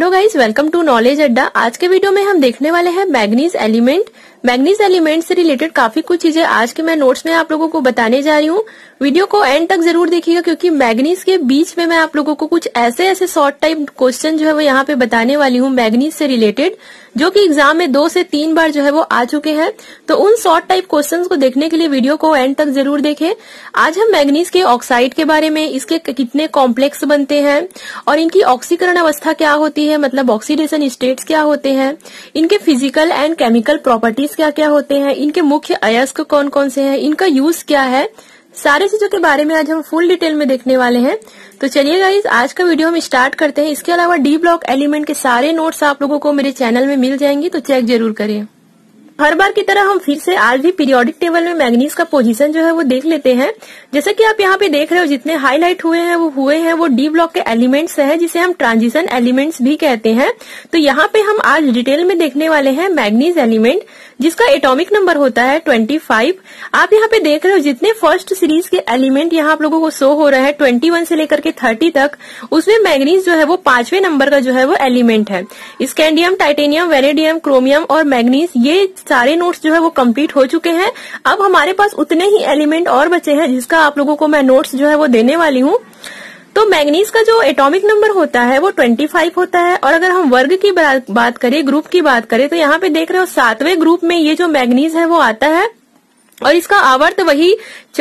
Hello guys, welcome to knowledge Adda. आज के video में हम देखने वाले हैं मैग्नीज एलिमेंट। मैग्नीज एलिमेंट से रिलेटेड काफी कुछ चीजें आज के मैं नोट्स में आप लोगों को बताने जा रही हूँ। वीडियो को एंड तक जरूर देखिएगा क्योंकि मैग्नीज के बीच में मैं आप लोगों को कुछ ऐसे शॉर्ट टाइप क्वेश्चन जो है वो यहाँ पे बताने वाली हूँ मैग्नीज से रिलेटेड, जो कि एग्जाम में 2 से 3 बार जो है वो आ चुके हैं। तो उन शॉर्ट टाइप क्वेश्चंस को देखने के लिए वीडियो को एंड तक जरूर देखें। आज हम मैग्नीज के ऑक्साइड के बारे में, इसके कितने कॉम्प्लेक्स बनते हैं और इनकी ऑक्सीकरण अवस्था क्या होती है, मतलब ऑक्सीडेशन स्टेट्स क्या होते हैं, इनके फिजिकल एंड केमिकल प्रॉपर्टीज क्या क्या होते हैं, इनके मुख्य अयस्क कौन कौन से हैं, इनका यूज क्या है, सारे चीजों के बारे में आज हम फुल डिटेल में देखने वाले हैं। तो चलिए गाइस, आज का वीडियो हम स्टार्ट करते हैं। इसके अलावा डी ब्लॉक एलिमेंट के सारे नोट्स आप लोगों को मेरे चैनल में मिल जाएंगी, तो चेक जरूर करें। हर बार की तरह हम फिर से आज भी पीरियोडिक टेबल में मैग्नीज का पोजीशन जो है वो देख लेते हैं। जैसा कि आप यहाँ पे देख रहे हो, जितने हाईलाइट हुए हैं वो डी ब्लॉक के एलिमेंट्स हैं, जिसे हम ट्रांजिशन एलिमेंट्स भी कहते हैं। तो यहाँ पे हम आज डिटेल में देखने वाले हैं मैग्नीज एलिमेंट, जिसका एटॉमिक नंबर होता है 25। आप यहाँ पे देख रहे हो जितने फर्स्ट सीरीज के एलिमेंट यहाँ आप लोगों को शो हो रहा है 21 से लेकर के 30 तक, उसमें मैग्नीज जो है वो 5वें नंबर का जो है वो एलिमेंट है। स्कैंडियम, टाइटेनियम, वेनेडियम, क्रोमियम और मैग्नीज, ये सारे नोट्स जो है वो कंप्लीट हो चुके हैं। अब हमारे पास उतने ही एलिमेंट और बचे हैं जिसका आप लोगों को मैं नोट्स जो है वो देने वाली हूँ। तो मैग्नीज का जो एटॉमिक नंबर होता है वो 25 होता है। और अगर हम वर्ग की बात करें, ग्रुप की बात करें, तो यहाँ पे देख रहे हो 7वें ग्रुप में ये जो मैग्नीज है वो आता है और इसका आवर्त वही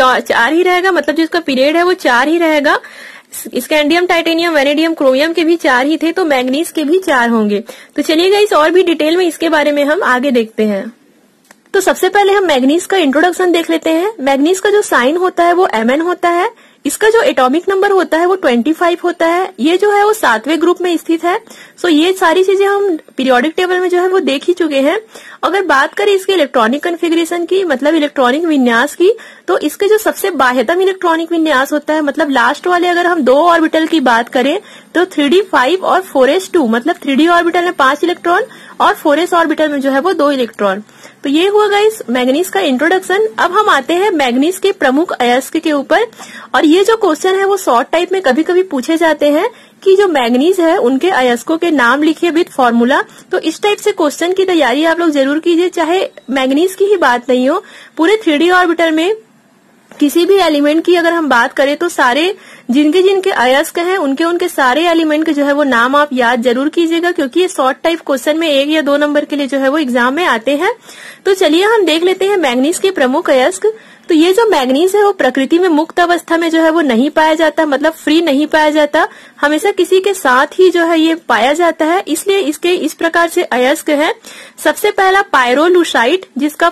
4 ही रहेगा, मतलब जो इसका पीरियड है वो 4 ही रहेगा। स्कैंडियम, टाइटेनियम, वेनेडियम, क्रोमियम के भी 4 ही थे, तो मैग्नीज के भी 4 होंगे। तो चलिए गाइस, और भी डिटेल में इसके बारे में हम आगे देखते हैं। तो सबसे पहले हम मैग्नीज का इंट्रोडक्शन देख लेते हैं। मैग्नीज का जो साइन होता है वो Mn होता है। इसका जो एटॉमिक नंबर होता है वो 25 होता है। ये जो है वो 7वें ग्रुप में स्थित है। सो ये सारी चीजें हम पीरियोडिक टेबल में जो है वो देख ही चुके हैं। अगर बात करें इसके इलेक्ट्रॉनिक कॉन्फ़िगरेशन की, मतलब इलेक्ट्रॉनिक विन्यास की, तो इसके जो सबसे बाह्यतम इलेक्ट्रॉनिक विन्यास होता है, मतलब लास्ट वाले अगर हम 2 ऑर्बिटल की बात करें तो 3d5 और 4s2, मतलब 3d ऑर्बिटल में 5 इलेक्ट्रॉन और 4s ऑर्बिटल में जो है वो 2 इलेक्ट्रॉन। तो ये हुआ गाइस मैग्नीज का इंट्रोडक्शन। अब हम आते हैं मैग्नीज के प्रमुख अयस्क के ऊपर। और ये जो क्वेश्चन है वो शॉर्ट टाइप में कभी कभी पूछे जाते हैं कि जो मैग्नीज है उनके अयस्कों के नाम लिखिए विद फॉर्मूला। तो इस टाइप से क्वेश्चन की तैयारी आप लोग जरूर कीजिए, चाहे मैग्नीज की ही बात नहीं हो, पूरे 3d ऑर्बिटल में किसी भी एलिमेंट की अगर हम बात करें तो सारे जिनके अयस्क हैं उनके सारे एलिमेंट के जो है वो नाम आप याद जरूर कीजिएगा, क्योंकि ये शॉर्ट टाइप क्वेश्चन में 1 या 2 नंबर के लिए जो है वो एग्जाम में आते हैं। तो चलिए हम देख लेते हैं मैग्नीज के प्रमुख अयस्क। तो ये जो मैग्नीज है वो प्रकृति में मुक्त अवस्था में जो है वो नहीं पाया जाता, मतलब फ्री नहीं पाया जाता, हमेशा किसी के साथ ही जो है ये पाया जाता है। इसलिए इसके इस प्रकार से अयस्क है। सबसे पहला पायरोलुसाइट,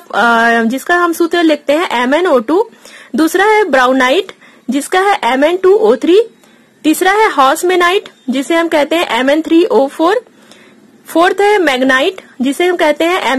जिसका हम सूत्र लिखते हैं MnO2। दूसरा है ब्राउनाइट, जिसका है Mn2O3। तीसरा है हॉसमेनाइट, जिसे हम कहते हैं Mn3O4। फोर्थ है मैग्नाइट, जिसे हम कहते हैं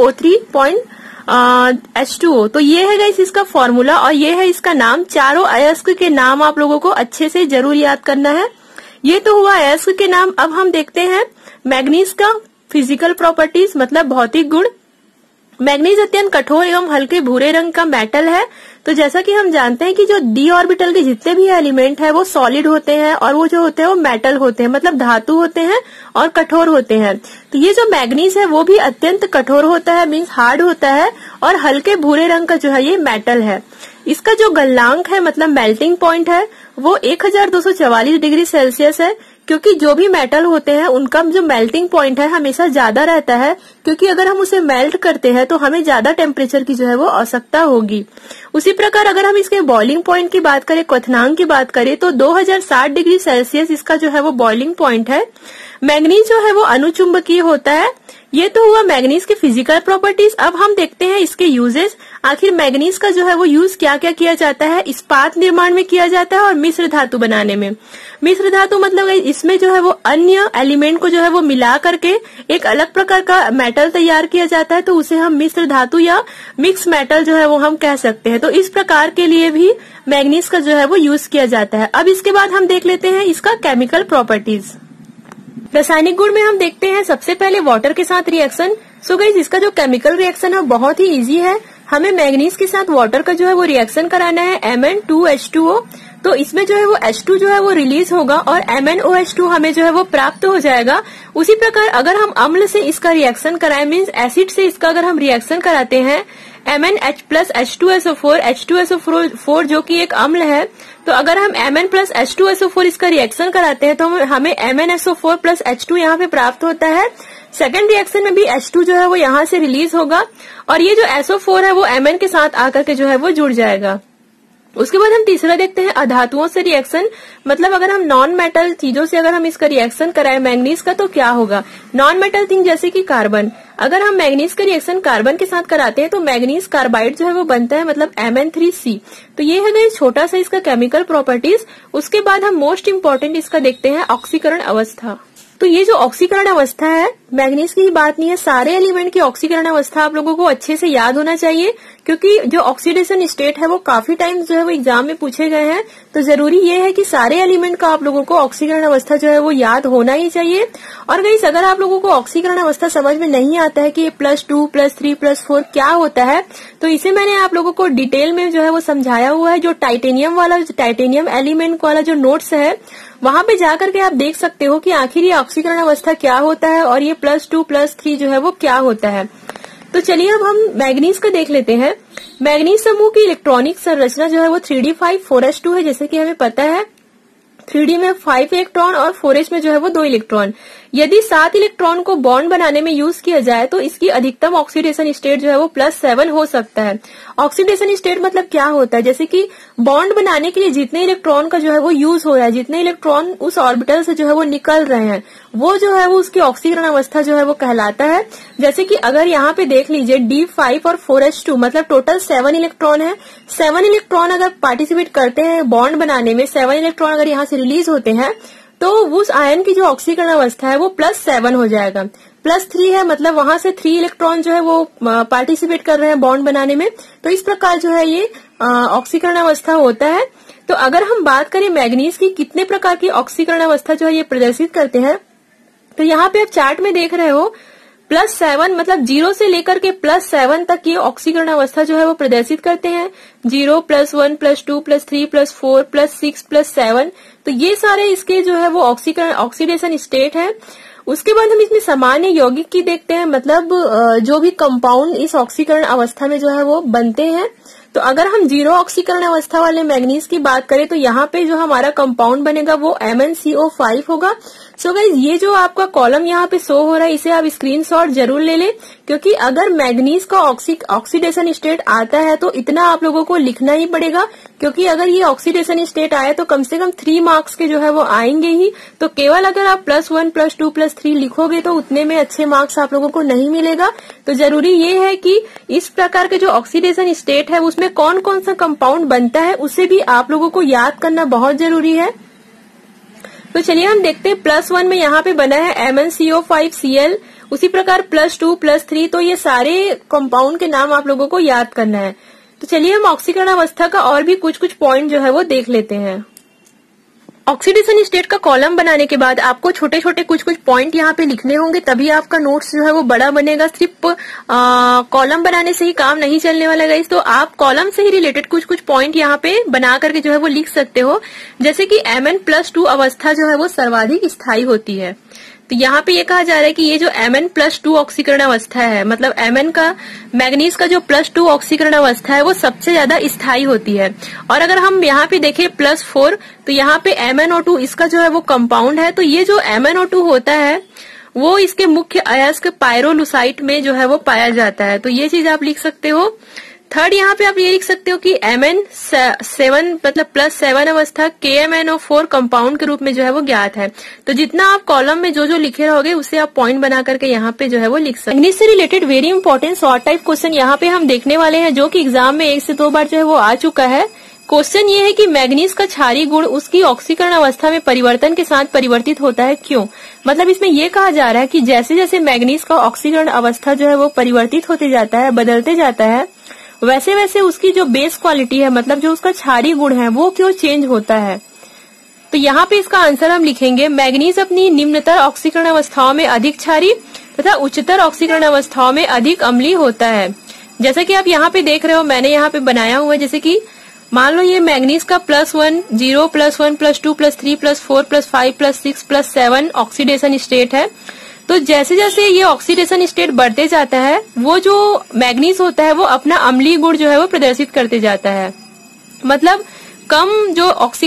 Mn2O3.H2O। तो ये है गाइस इसका फॉर्मूला और ये है इसका नाम। चारों अयस्क के नाम आप लोगों को अच्छे से जरूर याद करना है। ये तो हुआ अयस्क के नाम। अब हम देखते हैं मैग्नीज का फिजिकल प्रॉपर्टीज, मतलब भौतिक गुण। मैग्नीज अत्यंत कठोर एवं हल्के भूरे रंग का मेटल है। तो जैसा कि हम जानते हैं कि जो डी ऑर्बिटल के जितने भी एलिमेंट है वो सॉलिड होते हैं और वो जो होते हैं वो मेटल होते हैं, मतलब धातु होते हैं और कठोर होते हैं। तो ये जो मैग्नीज है वो भी अत्यंत कठोर होता है, मीन्स हार्ड होता है, और हल्के भूरे रंग का जो है ये मेटल है। इसका जो गलनांक है, मतलब मेल्टिंग पॉइंट है, वो 1244 डिग्री सेल्सियस है, क्योंकि जो भी मेटल होते हैं उनका जो मेल्टिंग पॉइंट है हमेशा ज्यादा रहता है, क्योंकि अगर हम उसे मेल्ट करते हैं तो हमें ज्यादा टेम्परेचर की जो है वो आवश्यकता होगी। उसी प्रकार अगर हम इसके बॉइलिंग पॉइंट की बात करें, क्वथनांक की बात करें, तो 2060 डिग्री सेल्सियस इसका जो है वो बॉइलिंग पॉइंट है। मैग्नीज जो है वो अनुचुंबकीय होता है। ये तो हुआ मैग्नीज की फिजिकल प्रॉपर्टीज। अब हम देखते हैं इसके यूजेस। आखिर मैग्नीज का जो है वो यूज क्या क्या किया जाता है। इस्पात निर्माण में किया जाता है और मिश्र धातु बनाने में। मिश्र धातु मतलब इसमें जो है वो अन्य एलिमेंट को जो है वो मिला करके एक अलग प्रकार का मेटल तैयार किया जाता है, तो उसे हम मिश्र धातु या मिक्स मेटल जो है वो हम कह सकते हैं। तो इस प्रकार के लिए भी मैग्नीज का जो है वो यूज किया जाता है। अब इसके बाद हम देख लेते हैं इसका केमिकल प्रॉपर्टीज। रासायनिक गुण में हम देखते हैं सबसे पहले वाटर के साथ रिएक्शन। सो गाइस, इसका जो केमिकल रिएक्शन है बहुत ही इजी है। हमें मैग्नीज के साथ वाटर का जो है वो रिएक्शन कराना है Mn2H2O। तो इसमें जो है वो H2 जो है वो रिलीज होगा और MnOH2 हमें जो है वो प्राप्त हो जाएगा। उसी प्रकार अगर हम अम्ल से इसका रिएक्शन कराएं, मीन्स एसिड से इसका अगर हम रिएक्शन कराते हैं MnH प्लस H2SO4, H2SO4 जो कि एक अम्ल है, तो अगर हम Mn प्लस H2SO4 इसका रिएक्शन कराते हैं तो हमें MnSO4 प्लस H2 यहाँ पे प्राप्त होता है। सेकेंड रिएक्शन में भी H2 जो है वो यहाँ से रिलीज होगा और ये जो SO4 है वो Mn के साथ आकर के जो है वो जुड़ जाएगा। उसके बाद हम तीसरा देखते हैं अधातुओं से रिएक्शन, मतलब अगर हम नॉन मेटल चीजों से अगर हम इसका रिएक्शन कराएं मैग्नीज का तो क्या होगा। नॉन मेटल थिंग जैसे कि कार्बन, अगर हम मैग्नीज का रिएक्शन कार्बन के साथ कराते हैं तो मैग्नीज कार्बाइड जो है वो बनता है, मतलब Mn3C। तो ये है गाइस छोटा सा इसका केमिकल प्रॉपर्टीज। उसके बाद हम मोस्ट इम्पोर्टेंट इसका देखते हैं ऑक्सीकरण अवस्था। तो ये जो ऑक्सीकरण अवस्था है, मैग्नीज की ही बात नहीं है, सारे एलिमेंट की ऑक्सीकरण अवस्था आप लोगों को अच्छे से याद होना चाहिए, क्योंकि जो ऑक्सीडेशन स्टेट है वो काफी टाइम जो है वो एग्जाम में पूछे गए हैं। तो जरूरी ये है कि सारे एलिमेंट का आप लोगों को ऑक्सीकरण अवस्था जो है वो याद होना ही चाहिए। और गाइस अगर आप लोगों को ऑक्सीकरण अवस्था समझ में नहीं आता है कि ये +2, +3, +4 क्या होता है, तो इसे मैंने आप लोगों को डिटेल में जो है वो समझाया हुआ है। जो टाइटेनियम एलिमेंट वाला जो नोट्स है वहां पे जाकर के आप देख सकते हो कि आखिर ये ऑक्सीकरण अवस्था क्या होता है और ये +2, +3 जो है वो क्या होता है। तो चलिए अब हम मैग्नीज का देख लेते हैं। मैग्नीज समूह की इलेक्ट्रॉनिक संरचना जो है वो 3d5 4s2 है, जैसे कि हमें पता है। 3d में 5 इलेक्ट्रॉन और 4s में जो है वो 2 इलेक्ट्रॉन। यदि 7 इलेक्ट्रॉन को बॉन्ड बनाने में यूज किया जाए तो इसकी अधिकतम ऑक्सीडेशन स्टेट जो है वो +7 हो सकता है। ऑक्सीडेशन स्टेट मतलब क्या होता है, जैसे कि बॉन्ड बनाने के लिए जितने इलेक्ट्रॉन का जो है वो यूज हो रहा है, जितने इलेक्ट्रॉन उस ऑर्बिटल से जो है वो निकल रहे हैं, वो जो है वो उसकी ऑक्सीकरण अवस्था जो है वो कहलाता है। जैसे कि अगर यहाँ पे देख लीजिए D5 और 4s2 मतलब टोटल 7 इलेक्ट्रॉन है। 7 इलेक्ट्रॉन अगर पार्टिसिपेट करते हैं बॉन्ड बनाने में, 7 इलेक्ट्रॉन अगर यहाँ से रिलीज होते हैं तो उस आयन की जो ऑक्सीकरण अवस्था है वो +7 हो जाएगा। +3 है मतलब वहां से 3 इलेक्ट्रॉन जो है वो पार्टिसिपेट कर रहे हैं बॉन्ड बनाने में। तो इस प्रकार जो है ये ऑक्सीकरण अवस्था होता है। तो अगर हम बात करें मैग्नीज की कितने प्रकार की ऑक्सीकरण अवस्था जो है ये प्रदर्शित करते हैं, तो यहाँ पे आप चार्ट में देख रहे हो +7 मतलब 0 से लेकर के +7 तक ये ऑक्सीकरण अवस्था जो है वो प्रदर्शित करते हैं। 0, +1, +2, +3, +4, +6, +7। तो ये सारे इसके जो है वो ऑक्सीडेशन स्टेट है। उसके बाद हम इसमें सामान्य यौगिक की देखते हैं, मतलब जो भी कंपाउंड इस ऑक्सीकरण अवस्था में जो है वो बनते हैं। तो अगर हम 0 ऑक्सीकरण अवस्था वाले मैग्नीज की बात करें तो यहाँ पे जो हमारा कंपाउंड बनेगा वो MnCO5 होगा। सो गाइज ये जो आपका कॉलम यहाँ पे शो हो रहा है इसे आप स्क्रीनशॉट जरूर ले लें, क्योंकि अगर मैग्नीज का ऑक्सीडेशन स्टेट आता है तो इतना आप लोगों को लिखना ही पड़ेगा, क्योंकि अगर ये ऑक्सीडेशन स्टेट आया तो कम से कम 3 मार्क्स के जो है वो आएंगे ही। तो केवल अगर आप +1, +2, +3 लिखोगे तो उतने में अच्छे मार्क्स आप लोगों को नहीं मिलेगा। तो जरूरी ये है कि इस प्रकार के जो ऑक्सीडेशन स्टेट है उसमें कौन कौन सा कंपाउंड बनता है उसे भी आप लोगों को याद करना बहुत जरूरी है। तो चलिए हम देखते हैं +1 में यहाँ पे बना है MnCO5Cl, उसी प्रकार +2, +3, तो ये सारे कंपाउंड के नाम आप लोगों को याद करना है। तो चलिए हम ऑक्सीकरण अवस्था का और भी कुछ कुछ पॉइंट जो है वो देख लेते हैं। ऑक्सीडेशन स्टेट का कॉलम बनाने के बाद आपको छोटे छोटे कुछ कुछ पॉइंट यहाँ पे लिखने होंगे, तभी आपका नोट्स जो है वो बड़ा बनेगा। सिर्फ कॉलम बनाने से ही काम नहीं चलने वाला गाइस, तो आप कॉलम से ही रिलेटेड कुछ कुछ पॉइंट यहाँ पे बना करके जो है वो लिख सकते हो। जैसे कि Mn+2 अवस्था जो है वो सर्वाधिक स्थायी होती है। तो यहाँ पे ये कहा जा रहा है कि ये जो Mn+2 ऑक्सीकरण अवस्था है, मतलब Mn का मैग्नीज का जो +2 ऑक्सीकरण अवस्था है वो सबसे ज्यादा स्थायी होती है। और अगर हम यहाँ पे देखें +4, तो यहाँ पे MnO2 इसका जो है वो कंपाउंड है। तो ये जो MnO2 होता है वो इसके मुख्य अयस्क पायरोलुसाइट में जो है वो पाया जाता है। तो ये चीज आप लिख सकते हो। थर्ड यहाँ पे आप ये लिख सकते हो कि Mn7 मतलब +7 अवस्था KMnO4 कंपाउंड के रूप में जो है वो ज्ञात है। तो जितना आप कॉलम में जो जो लिखे रहोगे उसे आप पॉइंट बना करके यहाँ पे जो है वो लिख सकते हैं। मैग्नीज से related very important short type question यहाँ पे हम देखने वाले हैं, जो कि एग्जाम में 1 से 2 बार जो है वो आ चुका है। क्वेश्चन ये है कि मैग्नीज का क्षारीय गुण उसकी ऑक्सीकरण अवस्था में परिवर्तन के साथ परिवर्तित होता है, क्यों? मतलब इसमें ये कहा जा रहा है कि जैसे जैसे मैग्नीज का ऑक्सीकरण अवस्था जो है वो परिवर्तित होते जाता है, बदलते जाता है, वैसे वैसे उसकी जो बेस क्वालिटी है, मतलब जो उसका क्षारीय गुण है, वो क्यों चेंज होता है। तो यहाँ पे इसका आंसर हम लिखेंगे, मैग्नीज अपनी निम्नतर ऑक्सीकरण अवस्थाओं में अधिक क्षारीय तथा उच्चतर ऑक्सीकरण अवस्थाओं में अधिक अम्लीय होता है। जैसे कि आप यहाँ पे देख रहे हो, मैंने यहाँ पे बनाया हुआ है, जैसे कि मान लो ये मैग्नीज का +1, 0, +1, +2, +3, +4, +5, +6, +7 ऑक्सीडेशन स्टेट है। तो जैसे जैसे ये ऑक्सीडेशन स्टेट बढ़ते जाता है, वो जो मैग्नीज होता है वो अपना अम्लीय गुण जो है वो प्रदर्शित करते जाता है। मतलब कम जो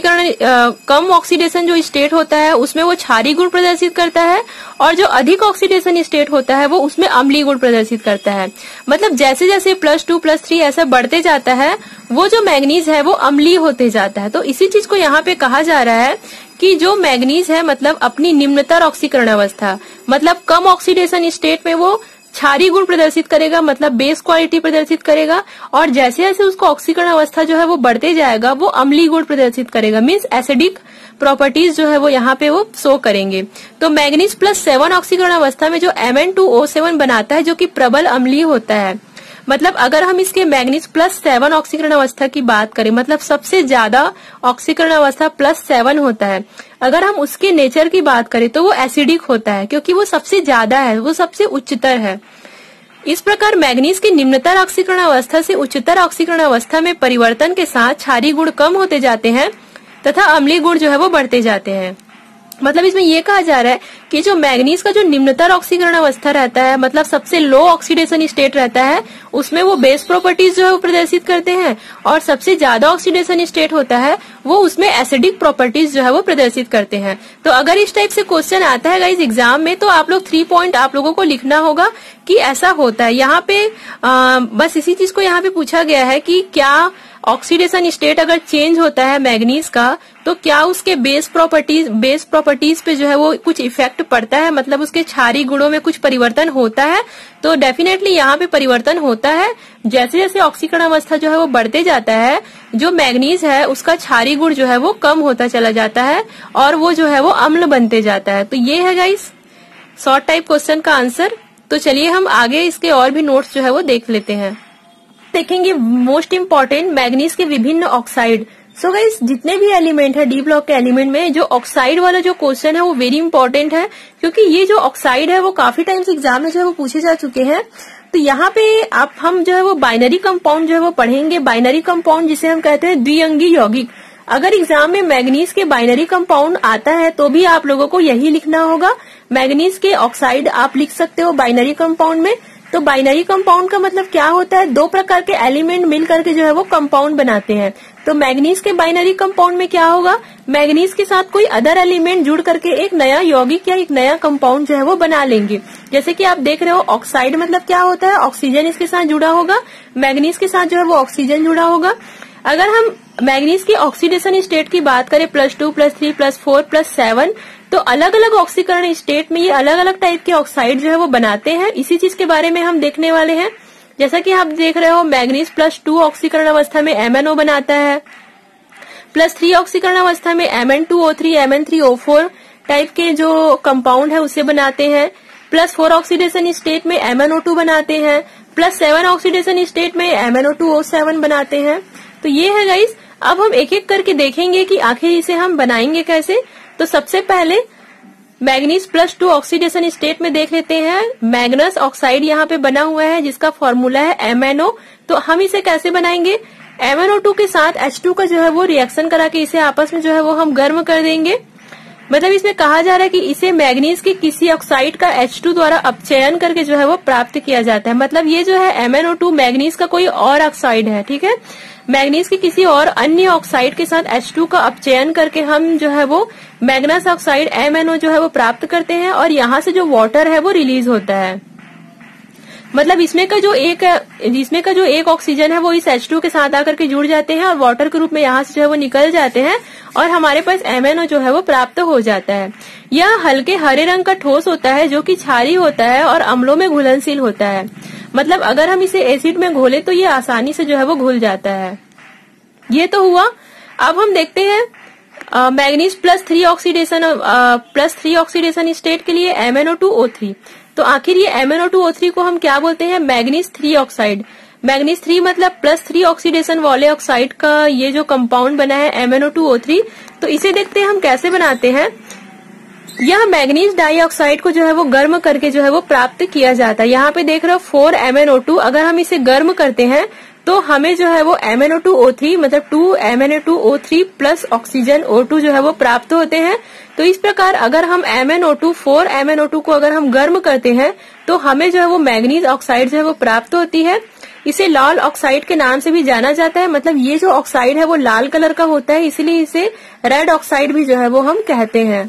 कम ऑक्सीडेशन जो स्टेट होता है उसमें वो क्षारीय गुण प्रदर्शित करता है, और जो अधिक ऑक्सीडेशन स्टेट होता है वो उसमें अम्लीय गुण प्रदर्शित करता है। मतलब जैसे जैसे +2, +3 ऐसा बढ़ते जाता है, वो जो मैग्नीज है वो अम्लीय होते जाता है। तो इसी चीज को यहाँ पे कहा जा रहा है कि जो मैग्नीज है मतलब अपनी निम्नतर ऑक्सीकरण अवस्था, मतलब कम ऑक्सीडेशन स्टेट में वो क्षारीय गुण प्रदर्शित करेगा, मतलब बेस क्वालिटी प्रदर्शित करेगा, और जैसे जैसे उसको ऑक्सीकरण अवस्था जो है वो बढ़ते जाएगा वो अम्लीय गुण प्रदर्शित करेगा, मीन्स एसिडिक प्रॉपर्टीज जो है वो यहाँ पे वो शो करेंगे। तो मैग्नीज +7 ऑक्सीकरण अवस्था में जो Mn2O7 बनाता है जो कि प्रबल अम्लीय होता है। मतलब अगर हम इसके मैग्नीज +7 ऑक्सीकरण अवस्था की बात करें, मतलब सबसे ज्यादा ऑक्सीकरण अवस्था +7 होता है, अगर हम उसके नेचर की बात करें तो वो एसिडिक होता है, क्योंकि वो सबसे ज्यादा है, वो सबसे उच्चतर है। इस प्रकार मैग्नीज की निम्नतर ऑक्सीकरण अवस्था से उच्चतर ऑक्सीकरण अवस्था में परिवर्तन के साथ क्षारीय गुण कम होते जाते हैं तथा अम्लीय गुण जो है वो बढ़ते जाते हैं। मतलब इसमें ये कहा जा रहा है कि जो मैग्नीज का जो निम्नतर ऑक्सीकरण अवस्था रहता है, मतलब सबसे लो ऑक्सीडेशन स्टेट रहता है, उसमें वो बेस प्रॉपर्टीज जो है वो प्रदर्शित करते हैं, और सबसे ज्यादा ऑक्सीडेशन स्टेट होता है वो उसमें एसिडिक प्रॉपर्टीज जो है वो प्रदर्शित करते हैं। तो अगर इस टाइप से क्वेश्चन आता है गाइस एग्जाम में, तो आप लोग 3 पॉइंट आप लोगों को लिखना होगा कि ऐसा होता है। यहाँ पे बस इसी चीज को यहाँ पे पूछा गया है कि क्या ऑक्सीडेशन स्टेट अगर चेंज होता है मैग्नीज का, तो क्या उसके बेस प्रॉपर्टीज पे जो है वो कुछ इफेक्ट पड़ता है, मतलब उसके क्षारीय गुणों में कुछ परिवर्तन होता है। तो डेफिनेटली यहाँ पे परिवर्तन होता है। जैसे जैसे ऑक्सीकरण अवस्था जो है वो बढ़ते जाता है, जो मैग्नीज है उसका क्षारीय गुण जो है वो कम होता चला जाता है, और वो जो है वो अम्ल बनते जाता है। तो ये है गाइस शॉर्ट टाइप क्वेश्चन का आंसर। तो चलिए हम आगे इसके और भी नोट्स जो है वो देख लेते हैं। देखेंगे मोस्ट इम्पोर्टेंट मैग्नीज के विभिन्न ऑक्साइड। सो गाइस जितने भी एलिमेंट है डी ब्लॉक के एलिमेंट में, जो ऑक्साइड वाला जो क्वेश्चन है वो वेरी इंपॉर्टेंट है, क्योंकि ये जो ऑक्साइड है वो काफी टाइम्स एग्जाम में जो है वो पूछे जा चुके हैं। तो यहाँ पे हम जो है वो बाइनरी कंपाउंड जो है वो पढ़ेंगे। बाइनरी कंपाउंड जिसे हम कहते हैं द्विअंगी यौगिक। अगर एग्जाम में मैग्नीज के बाइनरी कंपाउंड आता है तो भी आप लोगों को यही लिखना होगा। मैग्नीज के ऑक्साइड आप लिख सकते हो बाइनरी कंपाउंड में। तो बाइनरी कंपाउंड का मतलब क्या होता है, 2 प्रकार के एलिमेंट मिलकर के जो है वो कंपाउंड बनाते हैं। तो मैग्नीज के बाइनरी कंपाउंड में क्या होगा, मैग्नीज के साथ कोई अदर एलिमेंट जुड़ करके एक नया यौगिक या एक नया कंपाउंड जो है वो बना लेंगे। जैसे कि आप देख रहे हो ऑक्साइड मतलब क्या होता है, ऑक्सीजन इसके साथ जुड़ा होगा, मैग्नीज के साथ जो है वो ऑक्सीजन जुड़ा होगा। अगर हम मैग्नीज की ऑक्सीडेशन स्टेट की बात करें +2, +3, +4, +7, तो अलग अलग ऑक्सीकरण स्टेट में ये अलग अलग टाइप के ऑक्साइड जो है वो बनाते हैं। इसी चीज के बारे में हम देखने वाले हैं। जैसा कि आप देख रहे हो मैग्नीज +2 ऑक्सीकरण अवस्था में MnO बनाता है, +3 ऑक्सीकरण अवस्था में Mn2O3, Mn3O4 टाइप के जो कंपाउंड है उसे बनाते हैं, +4 ऑक्सीडेशन स्टेट में MnO2 बनाते हैं, +7 ऑक्सीडेशन स्टेट में MnO2O7 बनाते हैं। तो ये है गाइस। अब हम एक एक करके देखेंगे कि आखिर इसे हम बनाएंगे कैसे। तो सबसे पहले मैग्नीज +2 ऑक्सीडेशन स्टेट में देख लेते हैं। मैग्नस ऑक्साइड यहाँ पे बना हुआ है जिसका फॉर्मूला है MnO। तो हम इसे कैसे बनाएंगे, MnO2 के साथ H2 का जो है वो रिएक्शन करा के इसे आपस में जो है वो हम गर्म कर देंगे। मतलब इसमें कहा जा रहा है कि इसे मैग्नीज के किसी ऑक्साइड का H2 द्वारा अपचयन करके जो है वो प्राप्त किया जाता है। मतलब ये जो है MnO2 मैग्नीज का कोई और ऑक्साइड है, ठीक है। मैग्नीज के किसी और अन्य ऑक्साइड के साथ H2 का अपचयन करके हम जो है वो मैग्नस ऑक्साइड MnO जो है वो प्राप्त करते हैं, और यहाँ से जो वाटर है वो रिलीज होता है। मतलब इसमें का जो एक ऑक्सीजन है वो इस H2 के साथ आकर के जुड़ जाते हैं और वाटर के रूप में यहाँ से जो है वो निकल जाते हैं, और हमारे पास MnO जो है वो प्राप्त हो जाता है। यह हल्के हरे रंग का ठोस होता है जो कि क्षारीय होता है और अम्लों में घुलनशील होता है। मतलब अगर हम इसे एसिड में घोले तो ये आसानी से जो है वो घुल जाता है। ये तो हुआ। अब हम देखते हैं मैग्नीज +3 ऑक्सीडेशन स्टेट के लिए MnO2O3। तो आखिर ये MnO2O3 को हम क्या बोलते हैं, मैग्नीज 3 ऑक्साइड। मैग्नीज 3 मतलब +3 ऑक्सीडेशन वाले ऑक्साइड का ये जो कंपाउंड बना है MnO2O3। तो इसे देखते हैं हम कैसे बनाते हैं। यह मैग्नीज डाइऑक्साइड को जो है वो गर्म करके जो है वो प्राप्त किया जाता है। यहाँ पे देख रहे हो 4MnO2, अगर हम इसे गर्म करते हैं तो हमें जो है वो MnO2O3 मतलब 2MnO2O3 प्लस ऑक्सीजन O2 जो है वो प्राप्त होते हैं। तो इस प्रकार अगर हम MnO2 4MnO2 को अगर हम गर्म करते हैं तो हमें जो है वो मैग्नीज ऑक्साइड जो है वो प्राप्त होती है। इसे लाल ऑक्साइड के नाम से भी जाना जाता है, मतलब ये जो ऑक्साइड है वो लाल कलर का होता है, इसलिए इसे रेड ऑक्साइड भी जो है वो हम कहते हैं।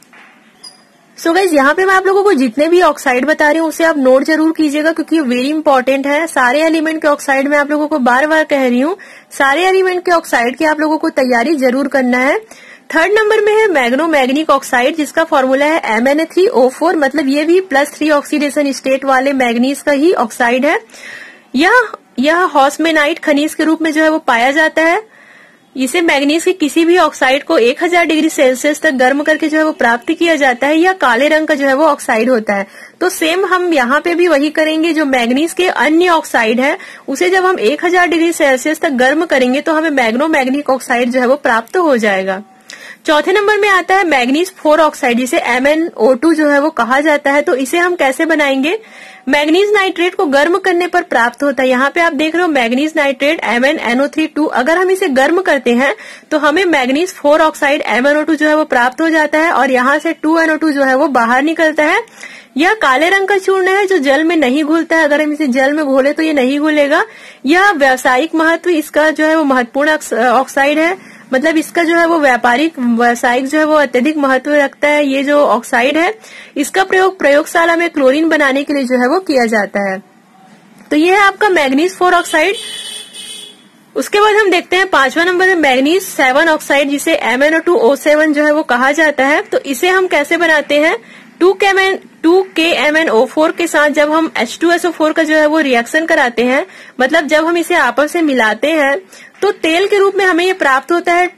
सो गाइज यहाँ पे मैं आप लोगों को जितने भी ऑक्साइड बता रही हूँ उसे आप नोट जरूर कीजिएगा, क्योंकि ये वेरी इंपॉर्टेंट है। सारे एलिमेंट के ऑक्साइड मैं आप लोगों को बार बार कह रही हूँ, सारे एलिमेंट के ऑक्साइड की आप लोगों को तैयारी जरूर करना है। थर्ड नंबर में है मैग्नो-मैग्निक ऑक्साइड, जिसका फॉर्मूला है MnA3O4, मतलब ये भी +3 ऑक्सीडेशन स्टेट वाले मैग्नीज का ही ऑक्साइड है। यह हॉस्मेनाइट खनिज के रूप में जो है वो पाया जाता है। इसे मैग्नीज के किसी भी ऑक्साइड को 1000 डिग्री सेल्सियस तक गर्म करके जो है वो प्राप्त किया जाता है। यह काले रंग का जो है वो ऑक्साइड होता है। तो सेम हम यहाँ पे भी वही करेंगे, जो मैग्नीज के अन्य ऑक्साइड है उसे जब हम 1000 डिग्री सेल्सियस तक गर्म करेंगे तो हमें मैग्नो-मैग्निक ऑक्साइड जो है वो प्राप्त हो जाएगा। चौथे नंबर में आता है मैग्नीज 4 ऑक्साइड, जिसे MnO2 जो है वो कहा जाता है। तो इसे हम कैसे बनाएंगे? मैग्नीज नाइट्रेट को गर्म करने पर प्राप्त होता है। यहाँ पे आप देख रहे हो मैग्नीज नाइट्रेट MnNO3 अगर हम इसे गर्म करते हैं तो हमें मैग्नीज 4 ऑक्साइड MnO2 जो है वो प्राप्त हो जाता है और यहाँ से 2NO2 जो है वो बाहर निकलता है। यह काले रंग का चूर्ण है जो जल में नहीं घुलता है। अगर हम इसे जल में घोले तो ये नहीं घुलेगा। यह व्यावसायिक महत्व इसका जो है वो महत्वपूर्ण ऑक्साइड है, मतलब इसका जो है वो व्यावसायिक जो है वो अत्यधिक महत्व रखता है। ये जो ऑक्साइड है इसका प्रयोग प्रयोगशाला में क्लोरीन बनाने के लिए जो है वो किया जाता है। तो ये है आपका मैग्नीज 4 ऑक्साइड। उसके बाद हम देखते हैं 5वां नंबर है मैग्नीज 7 ऑक्साइड, जिसे MnO2O7 जो है वो कहा जाता है। तो इसे हम कैसे बनाते हैं? 2KMnO4 के साथ जब हम H2SO4 का जो है वो रिएक्शन कराते हैं, मतलब जब हम इसे आपस में मिलाते हैं तो तेल के रूप में हमें ये प्राप्त होता है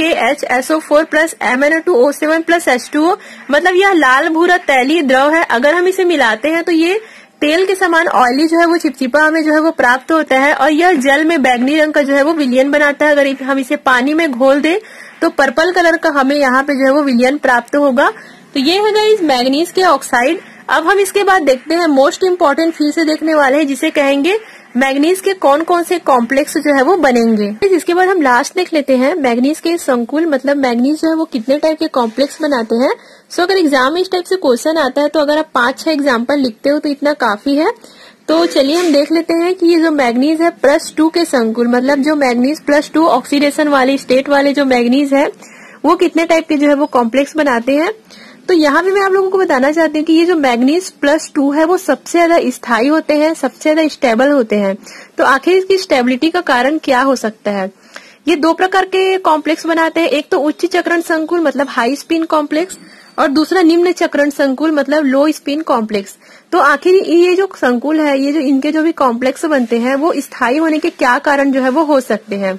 2KHSO4 plus MnO2O7 plus H2O, मतलब यह लाल भूरा तैलीय द्रव है। अगर हम इसे मिलाते हैं तो ये तेल के समान ऑयली जो है वो चिपचिपा हमें जो है वो प्राप्त होता है और यह जल में बैंगनी रंग का जो है वो विलयन बनाता है। अगर हम इसे पानी में घोल दें तो पर्पल कलर का हमें यहाँ पे जो है वो विलयन प्राप्त होगा। तो ये है गाइस मैग्नीज के ऑक्साइड। अब हम इसके बाद देखते हैं मोस्ट इम्पोर्टेंट फिर से देखने वाले हैं, जिसे कहेंगे मैग्नीज के कौन कौन से कॉम्प्लेक्स जो है वो बनेंगे। इसके बाद हम लास्ट देख लेते हैं मैग्नीज के संकुल, मतलब मैग्नीज जो है वो कितने टाइप के कॉम्प्लेक्स बनाते हैं। सो अगर एग्जाम में इस टाइप से क्वेश्चन आता है तो अगर आप 5-6 एग्जाम्पल लिखते हो तो इतना काफी है। तो चलिए हम देख लेते हैं कि ये जो मैग्नीज है +2 के संकुल, मतलब जो मैग्नीज +2 ऑक्सीडेशन वाले स्टेट वाले जो मैग्नीज है वो कितने टाइप के जो है वो कॉम्प्लेक्स बनाते हैं। तो यहाँ पे मैं आप लोगों को बताना चाहती हूँ कि ये जो मैग्नीज +2 है वो सबसे ज्यादा स्थायी होते हैं, सबसे ज्यादा स्टेबल होते हैं। तो आखिर इसकी स्टेबिलिटी का कारण क्या हो सकता है? ये 2 प्रकार के कॉम्प्लेक्स बनाते हैं, एक तो उच्च चक्रण संकुल मतलब हाई स्पिन कॉम्प्लेक्स और दूसरा निम्न चक्रण संकुल मतलब लो स्पिन कॉम्प्लेक्स। तो आखिर ये जो संकुल है, ये जो इनके जो भी कॉम्प्लेक्स बनते हैं वो स्थायी होने के क्या कारण जो है वो हो सकते हैं।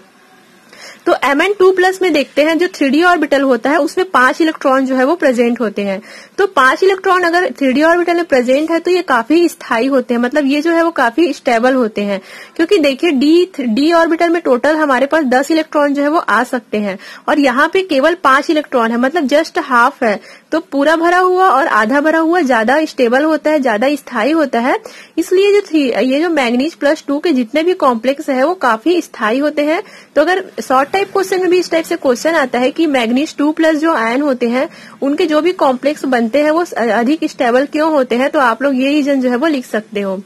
तो Mn2+ में देखते हैं जो 3d ऑर्बिटल होता है उसमें 5 इलेक्ट्रॉन जो है वो प्रेजेंट होते हैं। तो 5 इलेक्ट्रॉन अगर 3d ऑर्बिटल में प्रेजेंट है तो ये काफी स्थायी होते हैं, मतलब ये जो है वो काफी स्टेबल होते हैं। क्योंकि देखिए d ऑर्बिटल में टोटल हमारे पास 10 इलेक्ट्रॉन जो है वो आ सकते हैं और यहाँ पे केवल 5 इलेक्ट्रॉन है, मतलब जस्ट हाफ है। तो पूरा भरा हुआ और आधा भरा हुआ ज्यादा स्टेबल होता है, ज्यादा स्थायी होता है। इसलिए ये जो मैग्नीज +2 के जितने भी कॉम्प्लेक्स है वो काफी स्थायी होते हैं। तो अगर शॉर्ट टाइप क्वेश्चन में भी इस टाइप से क्वेश्चन आता है कि मैग्नीज 2+ जो आयन होते हैं उनके जो भी कॉम्प्लेक्स बनते हैं वो अधिक स्टेबल क्यों होते हैं, तो आप लोग ये रीजन जो है वो लिख सकते हो।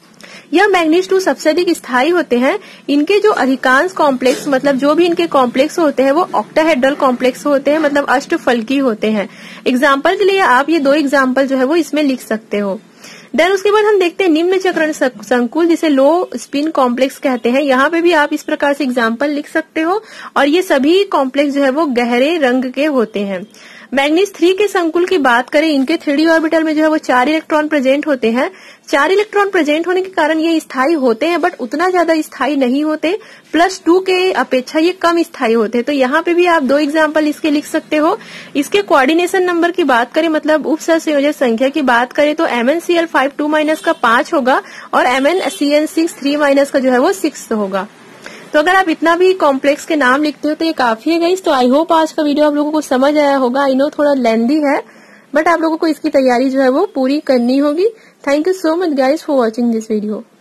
यह मैग्नीज 2 सबसे अधिक स्थायी होते हैं। इनके जो अधिकांश कॉम्प्लेक्स मतलब जो भी इनके कॉम्प्लेक्स होते हैं वो ऑक्टाहेड्रल कॉम्प्लेक्स होते हैं, मतलब अष्टफलकी होते हैं। एग्जाम्पल के लिए आप ये 2 एग्जाम्पल जो है वो इसमें लिख सकते हो। देन उसके बाद हम देखते हैं निम्न चक्रण संकुल, जिसे लो स्पिन कॉम्प्लेक्स कहते हैं। यहाँ पे भी आप इस प्रकार से एग्जाम्पल लिख सकते हो और ये सभी कॉम्प्लेक्स जो है वो गहरे रंग के होते हैं। मैग्नीज 3 के संकुल की बात करें, इनके 3d ऑर्बिटल में जो है वो 4 इलेक्ट्रॉन प्रेजेंट होते हैं। 4 इलेक्ट्रॉन प्रेजेंट होने के कारण ये स्थायी होते हैं बट उतना ज्यादा स्थायी नहीं होते, +2 के अपेक्षा ये कम स्थायी होते हैं। तो यहाँ पे भी आप 2 एग्जाम्पल इसके लिख सकते हो। इसके कोऑर्डिनेशन नंबर की बात करें, मतलब उप सहसंयोजक संख्या की बात करें तो MnCl52- का 5 होगा और MnCN6 3- का जो है वो 6 होगा। तो अगर आप इतना भी कॉम्प्लेक्स के नाम लिखते हो तो ये काफी है गाइस। तो आई होप आज का वीडियो आप लोगों को समझ आया होगा। आई नो थोड़ा लेंदी है बट आप लोगों को इसकी तैयारी जो है वो पूरी करनी होगी। Thank you so much guys for watching this video.